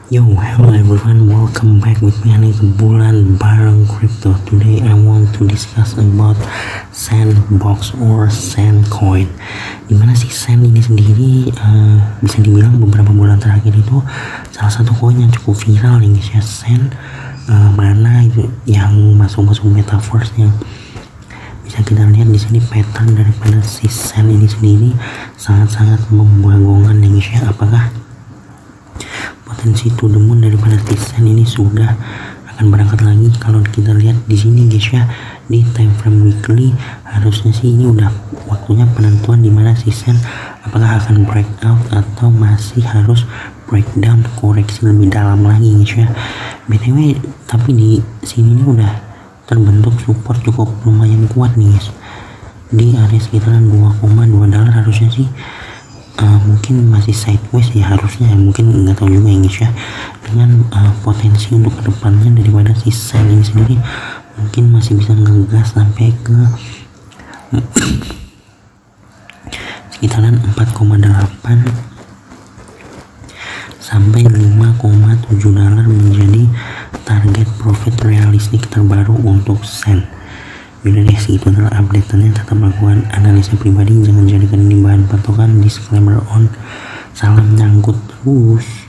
Yo, hello everyone, welcome back with me Ani Bulan bareng Crypto. Today I want to discuss about Sandbox or Sandcoin. Dimana sih Sand ini sendiri bisa dibilang beberapa bulan terakhir itu salah satu koin yang cukup viral nih guys ya. Sand mana itu yang masuk metaverse, yang bisa kita lihat di sini pattern daripada si Sand ini sendiri sangat-sangat membagongkan nih guys ya. Apakah potensi to the moon daripada Sand ini sudah akan berangkat lagi? Kalau kita lihat di sini guys ya, di time frame weekly harusnya sih ini udah waktunya penentuan dimana Sand apakah akan breakout atau masih harus breakdown, koreksi lebih dalam lagi guys ya. BTW tapi di sini ini udah terbentuk support cukup lumayan kuat nih guys, di area sekitaran 2,2 dolar. Harusnya sih mungkin masih sideways ya harusnya, mungkin nggak tahu juga ya guys ya. Dengan potensi untuk kedepannya daripada si Sand ini sendiri mungkin masih bisa ngegas sampai ke sekitaran 4,8 sampai 5,7 dolar menjadi target profit realistik terbaru untuk Sand. Yaudah deh, segitu adalah update-nya. Tetap melakukan analisa pribadi, jangan jadikan ini bahan patokan. Disclaimer on, salam nyangkut terus.